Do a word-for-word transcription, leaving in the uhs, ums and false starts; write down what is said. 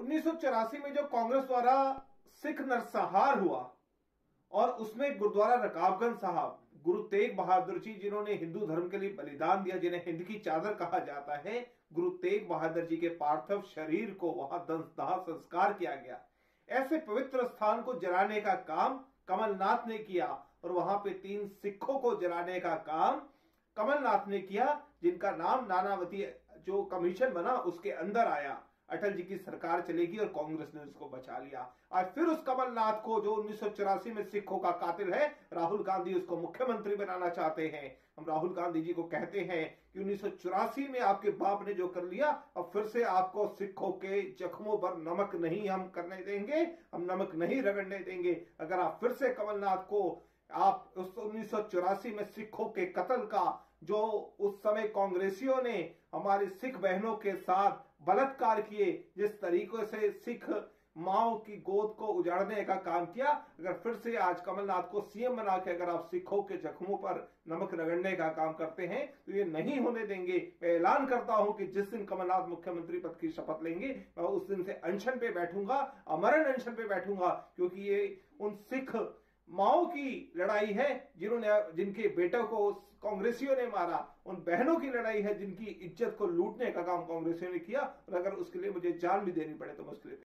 उन्नीस सौ चौरासी में जो कांग्रेस द्वारा सिख नरसंहार हुआ और उसमें गुरुद्वारा रकाबगंज साहब गुरु तेग बहादुर जी, जिन्होंने हिंदू धर्म के लिए बलिदान दिया, जिन्हें हिंद की चादर कहा जाता है, गुरु तेग बहादुर जी के पार्थिव शरीर को वहां दाह संस्कार किया गया। ऐसे पवित्र स्थान को जलाने का काम कमलनाथ ने किया और वहां पे तीन सिखों को जलाने का काम कमलनाथ ने किया, जिनका नाम नानावती जो कमीशन बना उसके अंदर आया। अटल जी की सरकार चलेगी और कांग्रेस ने उसको बचा लिया। आज फिर उस कमलनाथ को, जो उन्नीस सौ चौरासी में सिखों का कातिल है, राहुल गांधी उसको मुख्यमंत्री बनाना चाहते हैं। हम राहुल गांधी जी को कहते हैं कि उन्नीस सौ चौरासी में आपके बाप ने जो कर लिया, अब फिर से आपको सिखों के जख्मों पर नमक नहीं हम करने देंगे, हम नमक नहीं रगड़ने देंगे। अगर आप फिर से कमलनाथ को आप उस उन्नीस सौ चौरासी में सिखों के कत्ल का, जो उस समय कांग्रेसियों ने हमारी सिख बहनों के साथ बलात्कार किए, जिस तरीके से सिख माओ की गोद को उजाड़ने का काम किया, अगर फिर से आज कमलनाथ को सीएम बना के अगर आप सिखों के जख्मों पर नमक रगड़ने का काम करते हैं तो ये नहीं होने देंगे। मैं ऐलान करता हूं कि जिस दिन कमलनाथ मुख्यमंत्री पद की शपथ लेंगे, मैं उस दिन से अनशन पे बैठूंगा, अमरण अनशन पे बैठूंगा, क्योंकि ये उन सिख माओ की लड़ाई है जिन्होंने जिनके बेटों को कांग्रेसियों ने मारा, उन बहनों की लड़ाई है जिनकी इज्जत को लूटने का काम कांग्रेसियों ने किया। और अगर उसके लिए मुझे जान भी देनी पड़े तो मैं उसके लिए